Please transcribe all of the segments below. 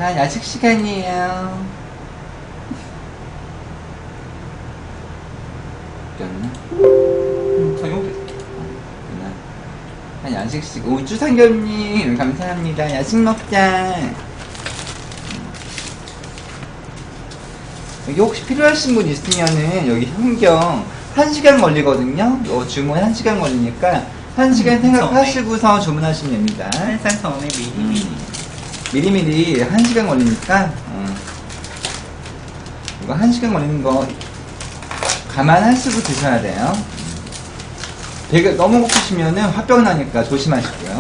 자, 야식 시간이에요. 웃겼나? 적용됐어. 한 야식 시간. 우주상겹님, 감사합니다. 야식 먹자. 여기 혹시 필요하신 분 있으면은, 여기 현경 1시간 걸리거든요? 주문 1시간 걸리니까, 1시간 생각하시고서 주문하시면 됩니다. 한산 전에 미리미리 1시간 걸리니까, 이거 1시간 걸리는 거 감안하시고 드셔야 돼요. 배가 너무 고프시면은 화병 나니까 조심하시고요.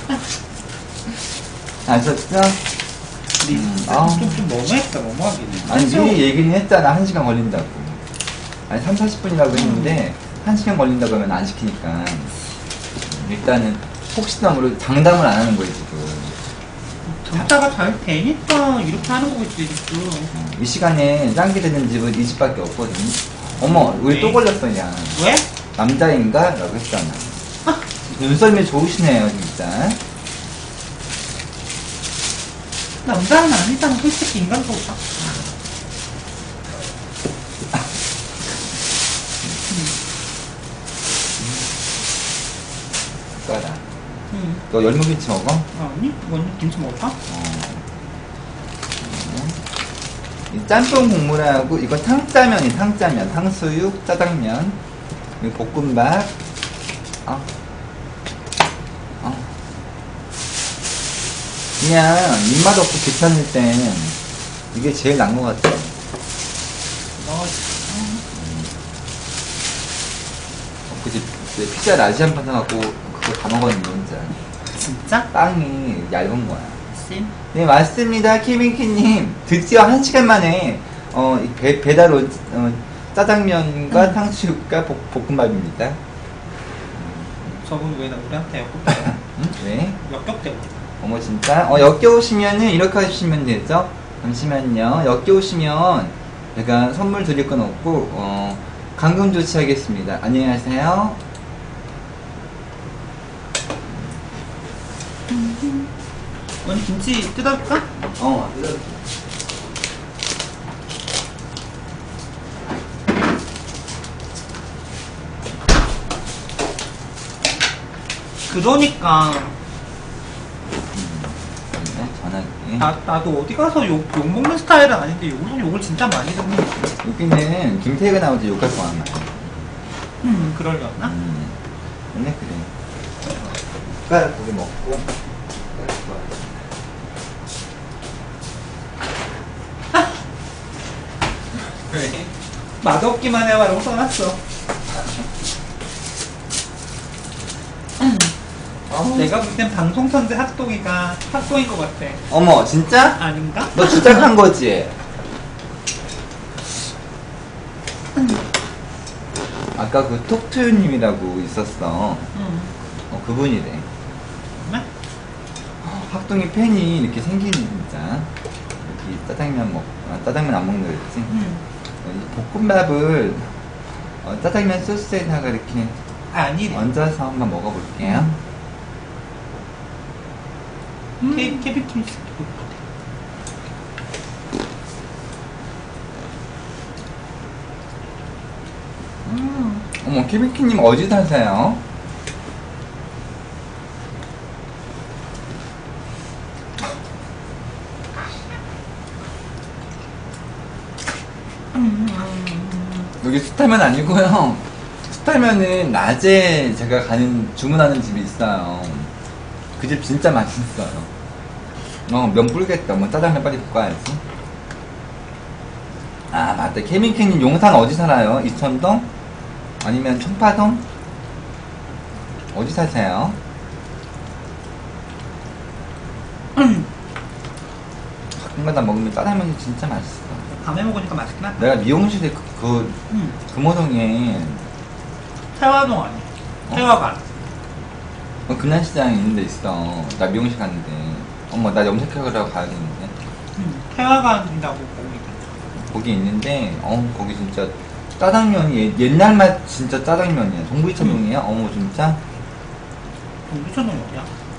아셨죠? 좀 너무했다, 너무하긴 해. 아니, 미리 얘기는 했잖아. 1시간 걸린다고. 아니, 3, 40분이라고 했는데, 1시간 걸린다고 하면 안 시키니까. 일단은, 혹시나 모르고 장담을 안 하는 거예요, 지금. 장사가 잘 되니까 이렇게 하는 거겠지, 지금. 이 시간에 짱기 되는 집은 이 집밖에 없거든. 어머, 우리 또 걸렸어, 야. 왜? 남자인가? 라고 했잖아. 눈썰미 좋으시네요, 진짜. 남자는 아니잖아, 솔직히 인간적으로. 까라. 응. 너 열무김치 먹어? 아니? 뭔 김치 먹을까? 이 짬뽕 국물하고, 이거 탕짜면이 탕짜면. 탕수육, 짜장면, 그리고 볶음밥. 그냥 입맛 없고 귀찮을 땐 이게 제일 나은 것 같아. 그치, 피자 라지 한 판 사갖고 그거 다 먹었는데 혼자. 진짜? 빵이 얇은 거야. 씨? 네, 맞습니다. 키밍키님. 드디어 1시간 만에 배달 온 짜장면과 탕수육과 볶음밥입니다. 저분 왜 우리한테 역겹대요? 응? 왜? 역겹대요. 어머 진짜? 역겨우시면은 이렇게 하시면 되죠? 잠시만요. 역겨우시면 제가 선물 드릴 건 없고 감금 조치하겠습니다. 안녕하세요. 언니 김치 뜯어볼까? 뜯어줄게. 그러니까 전화기. 나도 어디 가서 욕 먹는 스타일은 아닌데 여기서 욕을 진짜 많이 듣는 거야. 여기는 김태희가 나오지 욕할 거 아니야. 그러려나? 원래 그래. 숟가락 고기 먹고. 왜? 맛없기만 해봐라고 써놨어. 내가 볼 땐 방송 선제 핫도그가 핫도그인 것 같아. 어머 진짜? 아닌가? 너 주작한 거지? 아까 그 톡투유님이라고 있었어. 그분이래. 정말? 학동이 팬이 이렇게 생기는 진짜. 여기 짜장면 안 먹는다 그랬지? 이 볶음밥을 짜장면 소스에다가 이렇게 아니래. 얹어서 한번 먹어볼게요. 케이크 김치. 어머, 케빈키님 어디 사세요? 여기 스타면 아니고요. 스타면은 낮에 제가 주문하는 집이 있어요. 그 집 진짜 맛있어요. 면 불겠다. 짜장면 빨리 볶아야지. 아, 맞다. 케빈키님 용산 어디 살아요? 이천동? 아니면 청파동? 어디 사세요? 가끔가다 먹으면 짜장면이 진짜 맛있어. 밤에 먹으니까 맛있긴 하다. 내가 미용실에 금호동에 태화동 아니야? 태화관. 금난시장에 있는 데 있어. 나 미용실 갔는데. 어머, 나 염색하려고 가야 되는데. 태화관이라고 거기. 거기 있는데, 거기 진짜 짜장면이 옛날 맛 진짜 짜장면이야. 동부이천동이야? 어머, 진짜? 동부천동이 어디야?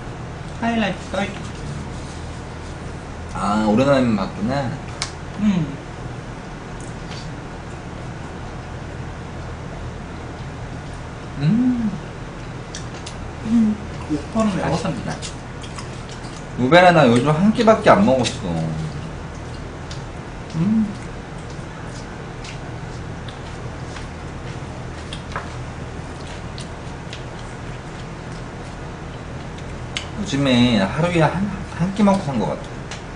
하이라이트 써있어. 아, 오랜만에 봤구나. 음. 5%는 외웠습니다. 루베라 나 요즘 한 끼밖에 안 먹었어. 요즘에 하루에 한 끼 먹고 산 것 같아.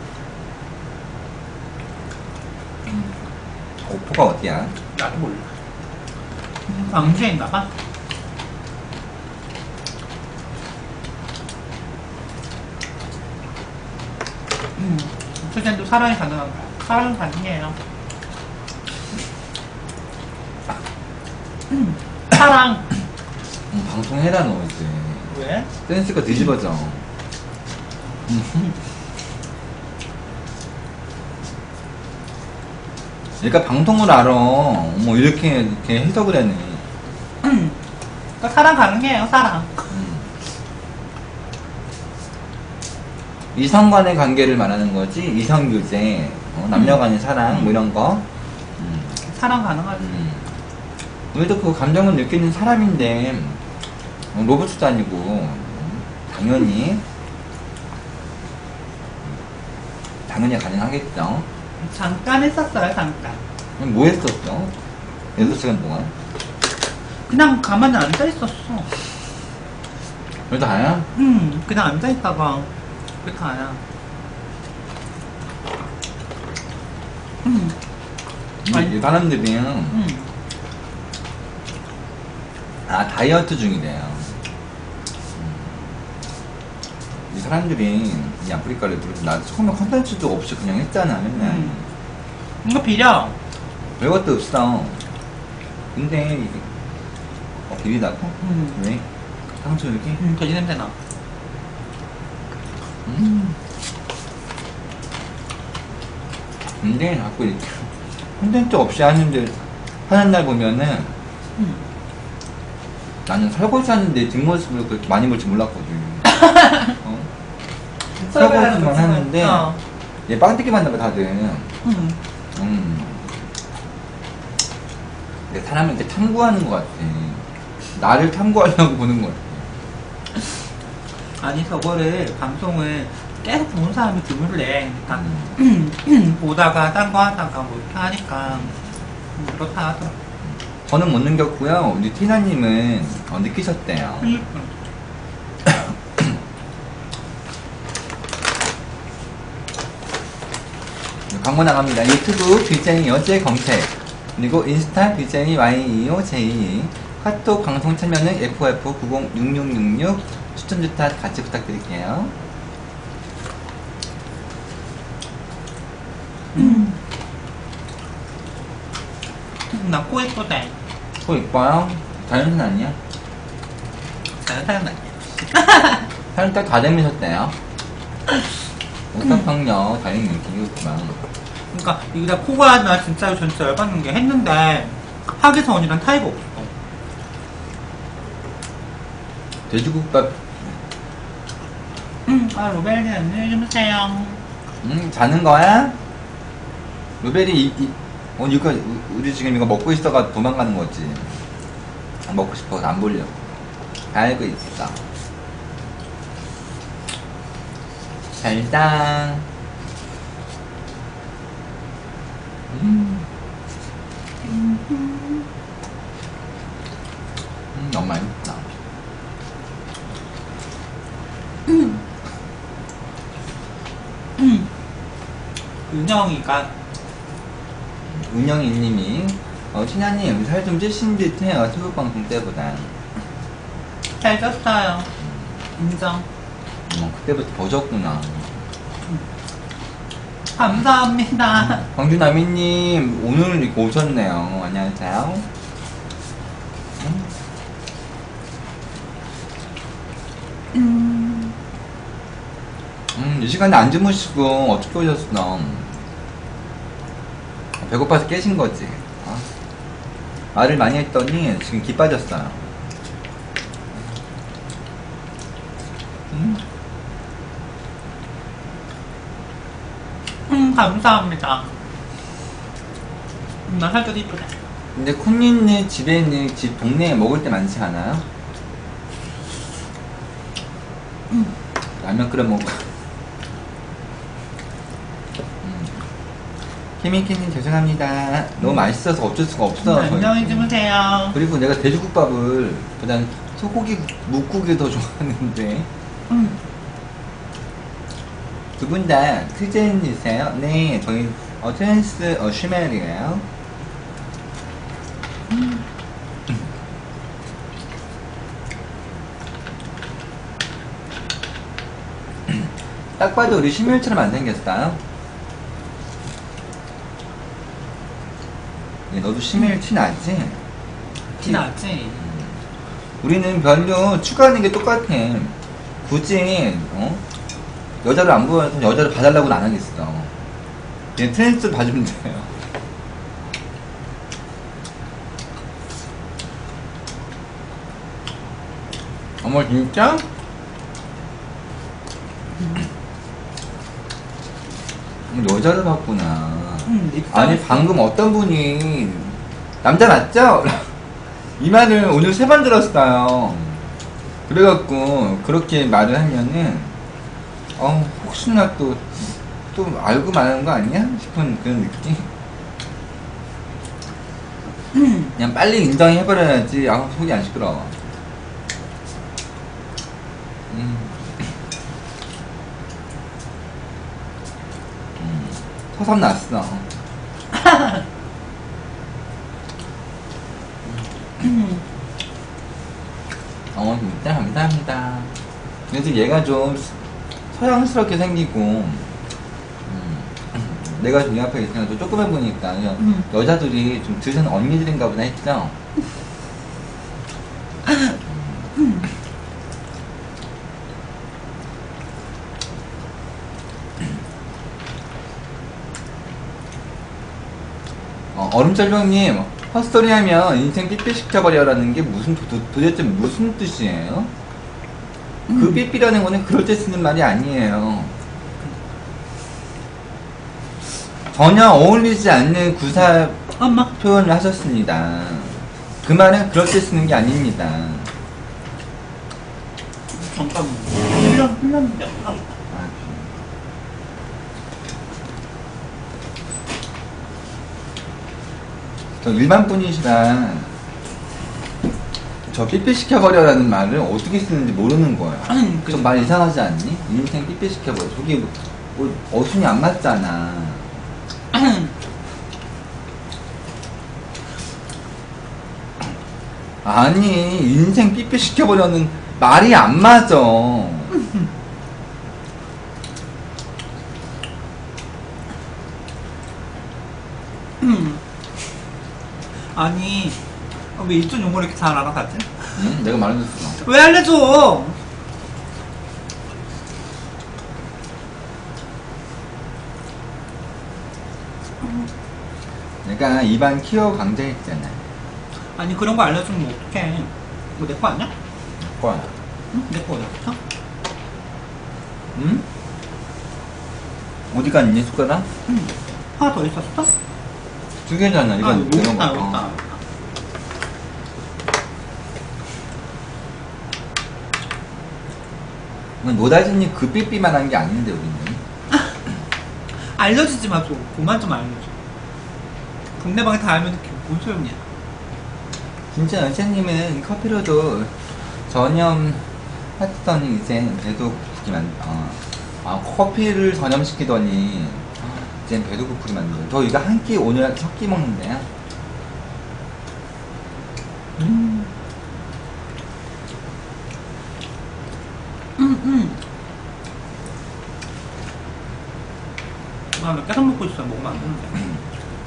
오포가 어디야? 나도 몰라. 광주에 있나봐. 수젠도 사랑이 가능한 거야. 사랑 가능해요. 사랑. 방송해라 너 이제. 왜? 댄스가 뒤집어져. 그러니까 방송을 알아. 뭐 이렇게 해석을 하네. 그러니까 사랑 가능해요. 사랑. 이성 간의 관계를 말하는 거지. 이성 교제, 남녀 간의 사랑, 뭐 이런 거. 사랑 가능하지. 우리도 그 감정을 느끼는 사람인데, 로봇도 아니고, 당연히 가능하겠죠. 잠깐 했었어요. 잠깐. 뭐 했었어? 6시간 동안? 그냥 가만히 앉아있었어. 그래도 다야? 그냥 앉아있다가 그게 다야. 이 사람들이 다이어트 중이래요. 이 사람들이 이 아프리카를 나 처음에 컨텐츠도 없이 그냥 했잖아 맨날. 이거 비려. 별것도 없어. 근데 이게 비리다고? 왜? 상처 여기? 돼지 냄새 나. 근데 자꾸 이렇게 콘텐츠 없이 하는 날 보면은 나는 설거지 하는데 뒷모습을 그렇게 많이 볼 줄 몰랐거든. 설거지만 하는데 얘 빵뜯기만 나봐 다들. 근데 사람을 이렇게 탐구하는 것 같아. 나를 탐구하려고 보는 것 같아. 아니 저거를 방송을 계속 보는 사람이 드물래. 보다가 딴 거 하다가 뭐 이렇게 하니까 그렇다 하더라. 저는 못 느꼈고요. 우리 티나님은 느끼셨대요. 광고 나갑니다. 유튜브 BJ 여제 검색, 그리고 인스타 BJ YEOJ, 카톡 방송 참여는 FF906666 추천 주타 같이 부탁드릴게요. 나 코 예쁘대. 코 이뻐요? 자연산 아니야? 자연산 아니야. 살짝 다듬으셨대요. 오싹팡녀 다행히 귀엽구만. 그러니까 이게 코가 나 진짜 열받는 게 했는데 하계선이랑 타이가 없어. 돼지국밥. 로벨이 안녕히 주무세요. 자는 거야? 루벨이 이거 우리 지금 이거 먹고 있어가 도망가는 거지. 먹고 싶어서 안 보려고. 알고 있어. 잘자. 너무 맛있다. 은영이님이 신하님 살 좀 찌신 듯해요. 태국 방송 때보다. 잘 쪘어요. 인정. 그때부터 더 졌구나. 감사합니다. 광주나미님 오늘 이렇게 오셨네요. 안녕하세요. 이 시간에 안 주무시고 어떻게 오셨어? 배고파서 깨신 거지. 말을 많이 했더니 지금 기 빠졌어요. 감사합니다. 나 살쪄도 이쁘다. 근데 쿤니는 집에 있는 집 동네에 먹을 때 많지 않아요? 라면 끓여 먹어. 케미케님 죄송합니다. 너무 맛있어서 어쩔 수가 없어. 안녕히 주무세요. 그리고 내가 돼지국밥을 보단 소고기 묵국이 더 좋아하는데. 두 분 다 트젠이세요? 네, 저희 트랜스 슈멜이에요. 딱 봐도 우리 시멜처럼 안 생겼어요? 네, 너도 시멜 티 나지? 티 나지? 우리는 별로 추구하는 게 똑같아. 굳이 여자를 안 보여서 여자를 봐달라고는 안 하겠어. 그냥 트랜스 봐주면 돼요. 어머 진짜? 여자를 봤구나. 아니 방금 어떤 분이 남자 맞죠? 이 말을 오늘 3번 들었어요. 그래갖고 그렇게 말을 하면은 혹시나 또 알고 말하는 거 아니야? 싶은 그런 느낌? 그냥 빨리 인정해버려야지. 속이 안 시끄러워. 서삼 났어. 진짜 감사합니다. 그래서 얘가 좀 서양스럽게 생기고 내가 좀 이 앞에 있으니까 좀 조그매 보니까 그냥 여자들이 좀 드는 언니들인가 보다 했죠. 얼음절벽님, 헛소리 하면 인생 삐삐시켜버려라는 게 도대체 무슨 뜻이에요? 그 삐삐라는 거는 그럴 때 쓰는 말이 아니에요. 전혀 어울리지 않는 구사 표현을 하셨습니다. 그 말은 그럴 때 쓰는 게 아닙니다. 잠깐만. 흘렸는데. 저 일반 분이시라 저 삐삐시켜버려라는 말을 어떻게 쓰는지 모르는 거예요. 좀 말 이상하지 않니? 인생 삐삐시켜버려. 저게 뭐 어순이 안 맞잖아. 아니 인생 삐삐시켜버려는 말이 안 맞아. 아니 왜 이쪽 용어를 이렇게 잘 알아 다들? 응? 내가 말해줬어. 왜 알려줘? 내가 입안 키워 강제했잖아. 아니 그런 거 알려주면 어떡해. 뭐 내 거 아니야? 거야. 응? 내 거 어디였어? 응? 어디 갔니 숟가락? 응. 하나 더 있었어? 2개잖아. 이건 여기 이런 있다, 거. 여기 있다. 노다지님 그 삐삐만 한 게 아닌데 우리는. 알려주지 마 좀. 그만 좀 알려줘. 동네방에 다 알면 뭔 소용이야. 진짜 연세님은 커피로도 전염했더니 이제 배도 고프게 커피를 전염시키더니 이제 배도 고프게 만들어. 저 이거 한 끼 오늘 6끼 먹는데요. 나 계속 먹고 있어. 먹으면 안 되는데.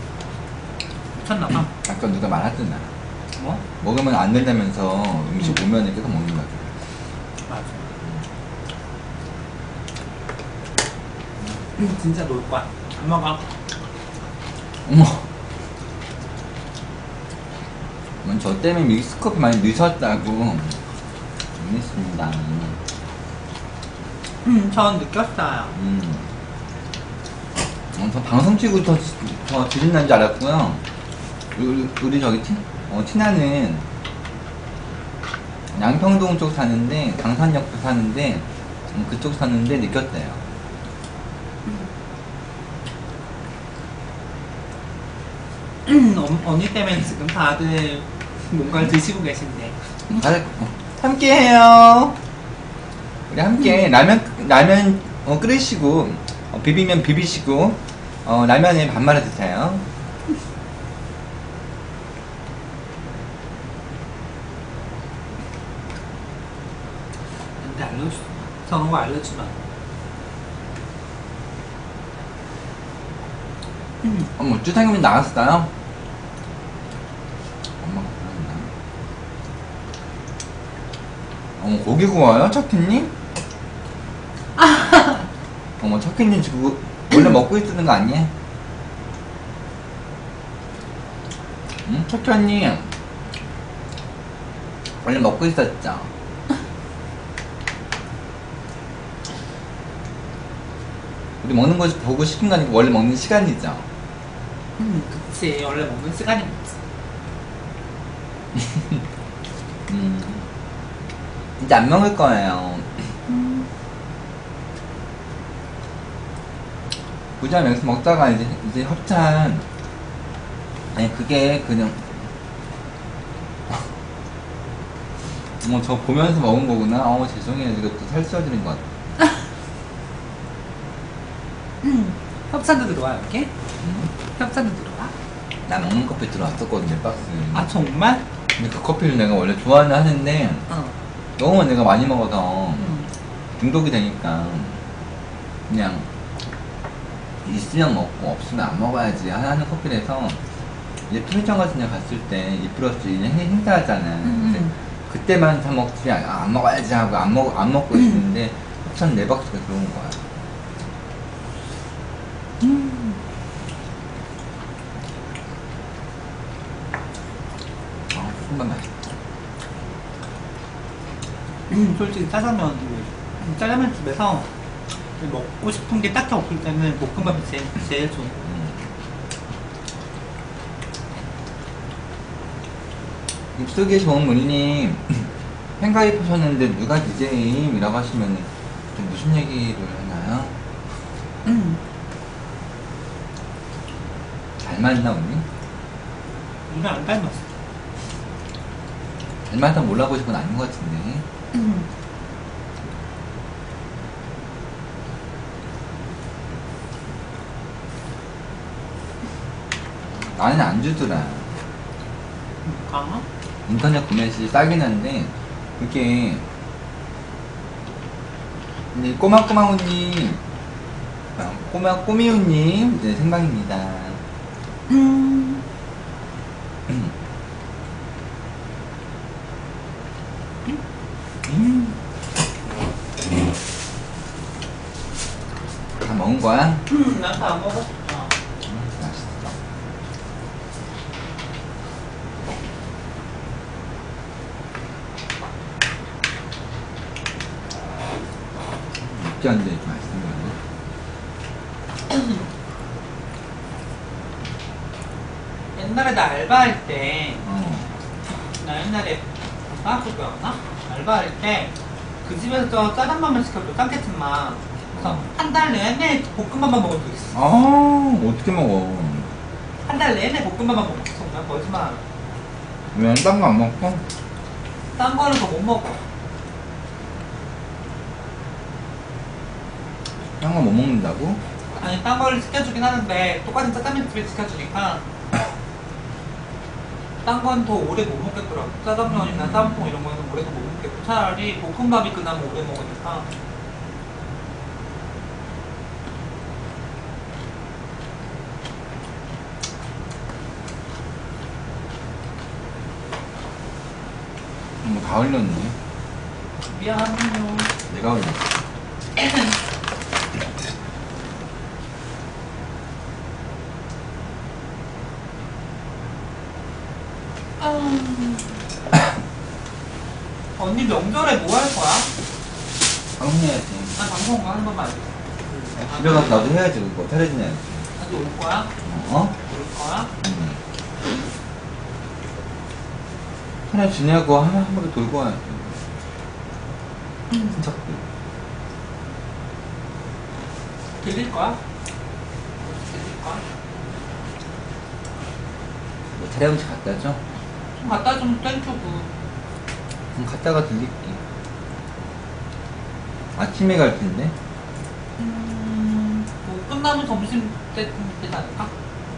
미쳤나봐. 아까 누가 말하더나. 뭐? 먹으면 안 된다면서 음식 오면 계속 먹는다. 맞아. 진짜 놀 거야. 안 먹어. 어머. 저 때문에 믹스커피 많이 늦었다고. 알겠습니다. 전 느꼈어요. 저 방송 치고 더 지진난 줄 알았고요. 우리 저기 티나는 양평동 쪽 사는데, 강산역도 사는데, 그쪽 사는데 느꼈대요. 언니 때문에 지금 다들 뭔가를 드시고 계신데. 다들 함께 해요. 우리 함께 라면 끓이시고, 비비면 비비시고, 라면에 밥 말아 드세요. 근데 알려줘. 저런 거 알려주면. 어머, 주상님이 나갔어요? 엄마가 불렀나? 어머, 고기 구워요? 척키님? 어머, 척키님 지금 원래 먹고 있는 거 아니야? 응? 척키 언니 원래 먹고 있었죠? 우리 먹는 거 보고 시킨 거 아니고 원래 먹는 시간이죠? 그치. 원래 먹는 시간이 없지. 이제 안 먹을 거예요. 부장 여기서 먹다가 이제 협찬. 아니 그게 그냥 저 보면서 먹은 거구나. 죄송해요. 이것도 살 쪄드린 것 같아. 협찬도 들어와 이렇게? 협찬도 들어와? 나 먹는 커피 들어왔었거든요, 박스. 아 정말? 근데 그 커피를 내가 원래 좋아는 하는데 너무 내가 많이 먹어서 중독이 되니까 그냥 있으면 먹고 없으면 안 먹어야지 하는 커피라서 이제 편의점 같은 데 갔을 때 이플러스 행사하잖아. 근데 그때만 사 먹지 안 먹어야지 하고 안 먹고 있는데 협찬 4박스가 들어온 거야. 순간 맛있다. 솔직히 짜장면 집에서 먹고 싶은 게 딱히 없을 때는 볶음밥이 제일 좋은. 입속에 좋은 물님 팬가입하셨는데 누가 DJ이라고 하시면 좀 무슨 얘기를 하나요? 닮았나 언니? 우리가 안 닮았어. 닮아서 몰라보신 건 아닌 것 같은데. 나는 안 주더라. 아? 인터넷 구매시 싸긴 한데 그게 근데 꼬마꼬마우님 꼬미우님 네, 생방입니다. 다 먹은 거야? 난 다 안 먹었어. 맛있어. 육전도 이렇게 맛있는 거네. 옛날에 나 알바할 때, 나 옛날에 방학국이었나? 알바할 때 그 집에서 짜장면만 시켰고 짱깨집만. 그래서 한 달 내내 볶음밥만 먹은 적 있어. 어떻게 먹어? 한 달 내내 볶음밥만 먹었어. 나 거짓말. 왜 딴 거 안 먹고? 딴 거는 더 못 먹어. 딴 거 못 먹는다고? 아니 딴 거를 시켜주긴 하는데 똑같은 짜장면 집에 시켜주니까 딴 건 더 오래 못 먹겠더라고. 짜장면이나 짬뽕 이런 거는 오래 더 못 먹겠고 차라리 볶음밥이 그나마 오래 먹으니까. 뭐 다 흘렸네. 미안해요. 내가 흘렸어. 언니 명절에 뭐 할 거야? 방송해야지. 나 방송 하는 것만 알고. 집에 가서 나도 해야지 그거. 테레비는 해야지. 다시 올 거야? 어? 올 거야? 하나 지내고 한 바퀴 돌고 와야지. 진짜. 들릴 거야? 들릴 거야? 뭐 차량지 갖다 줘? 좀 갖다 좀 땡큐고. 그럼 갔다가 들릴게. 아침에 갈 텐데? 뭐 끝나면 점심 때쯤 되지 않을까?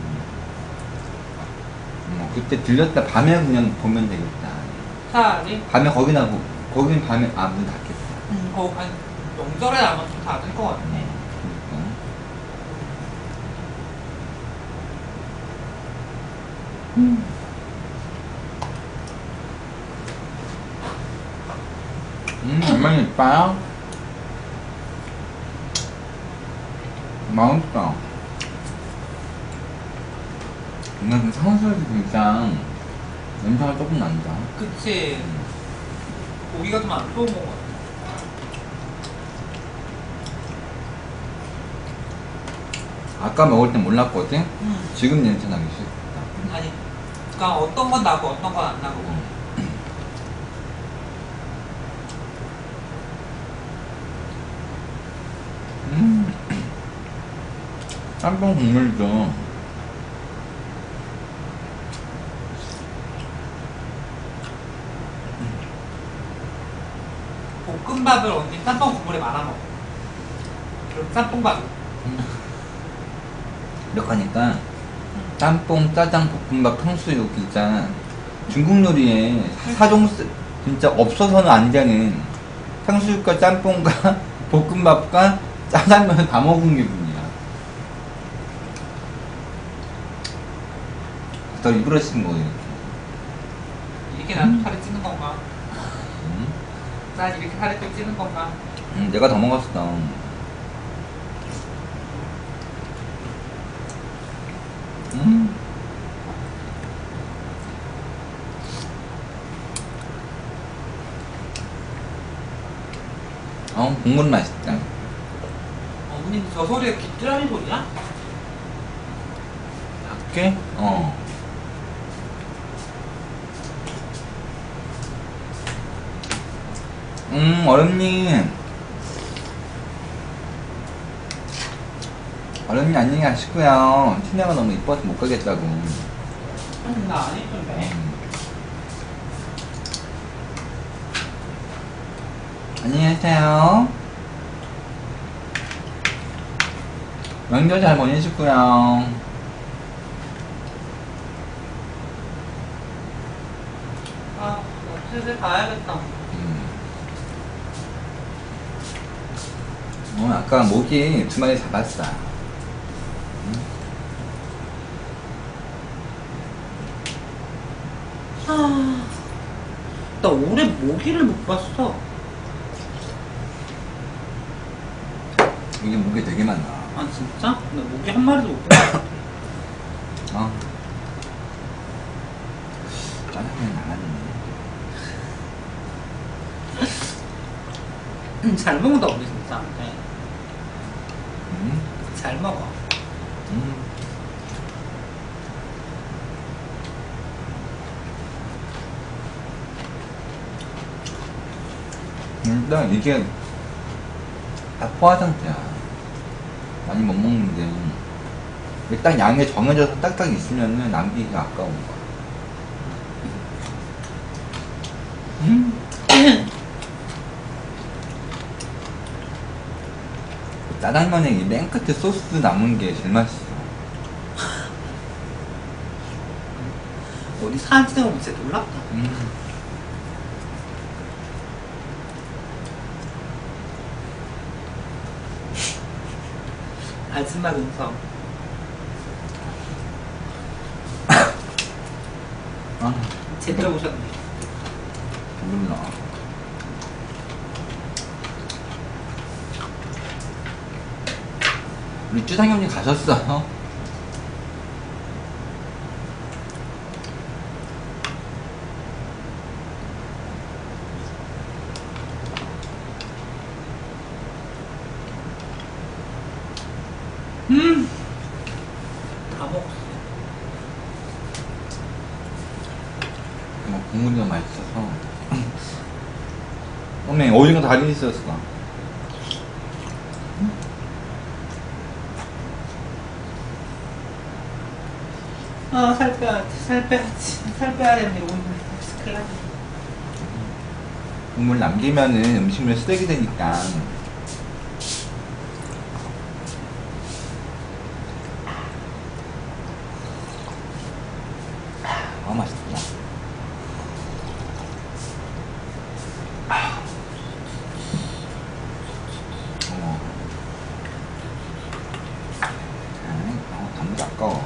그때 들렸다 밤에 그냥 보면 되겠다. 차라리? 밤에 거긴 밤에 문 닫겠다. 한 명절에 아마 좀 닫을 것 같네. 얼마나 이뻐요? 맛있다. 근데 상수에서 진짜 냄새가 조금 난다. 그치. 고기가 좀 안 좋은 것 같아. 아까 먹을 땐 몰랐거든? 지금 냄새 나기 시작했다. 아니, 그니까 어떤 건 나고 어떤 건 안 나고. 짬뽕 국물도 볶음밥을 언니 짬뽕 국물에 말아 먹어. 그럼 짬뽕밥. 이렇게 하니까 짬뽕, 짜장, 볶음밥, 탕수육 진짜 중국 요리에 진짜 없어서는 안 되는 탕수육과 짬뽕과 볶음밥과 짜장면을 다 먹은 기분이야. 더 일부러 시킨 거예요. 이렇게 나도 살이 찌는 건가? 난 이렇게 살이 또 찌는 건가? 내가 더 먹었어. 국물 맛있다. 언니 저 소리가 귀뚜라미 소리야? 밖에? 어른님 안녕히 가시고요. 티나가 너무 이뻐서 못 가겠다고. 나 안 이쁜데. 안녕히 계세요. 명절 잘 보내시고요. 아, 슬슬 가야겠다. 아까 모기 2마리 잡았어. 나 올해 모기를 못 봤어. 이게 모기 되게 많아. 아 진짜? 나 모기 한 마리도 못 봤어. 짜장면 나갔네. 잘 먹는다 우리 진짜. 네. 잘 먹어. 일단 이게 다 포화 상태야. 많이 못 먹는데 일단 양에 정해져서 딱딱 있으면은 남기기가 아까운 거야. 짜장면에 이 맨 끝에 소스 남은 게 제일 맛있어. 어디 사진 찍어보면 진짜 놀랍다. 아줌마 눈썹. 제대로 보셨네. 몰라. 우리 쭈상형님 가셨어요? 다 먹었어. 국물이 너무 맛있어서. 어메, 오징어 다리 있었어. 살 빼야지, 살 빼야 되는데, 이러고 있는데. 큰일 났네. 국물 남기면은 음식물 쓰레기 되니까. 맛있다. 감도 아까워.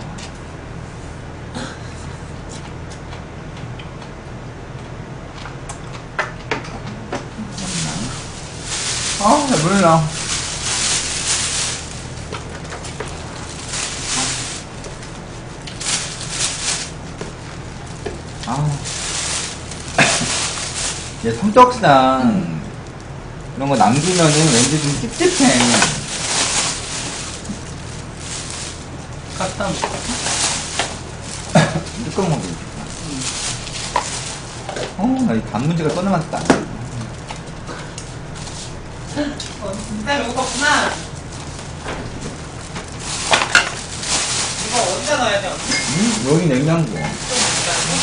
배불러. 얘 성격상 이런 거 남기면은 왠지 좀 찝찝해. 갖다 먹자. 뚜껑 먹으니까. 나 이 단무지가 떠나 맛있다. 진짜 배고팠구나. 이거 어디다 넣어야 돼, 언니? 여기 냉장고. 좀 기다려.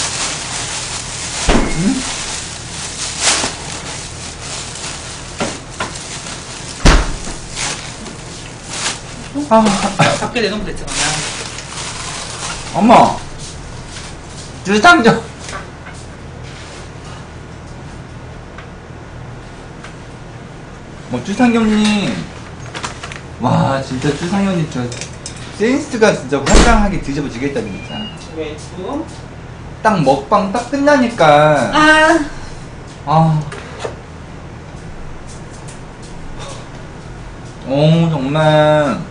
밖에 내놓으면 됐잖아. 어머! 주상점! 주상겸님. 와, 진짜 주상겸님 센스가 진짜 환장하게 뒤집어지겠다, 진짜. 왜, 또? 딱 먹방 딱 끝나니까. 정말.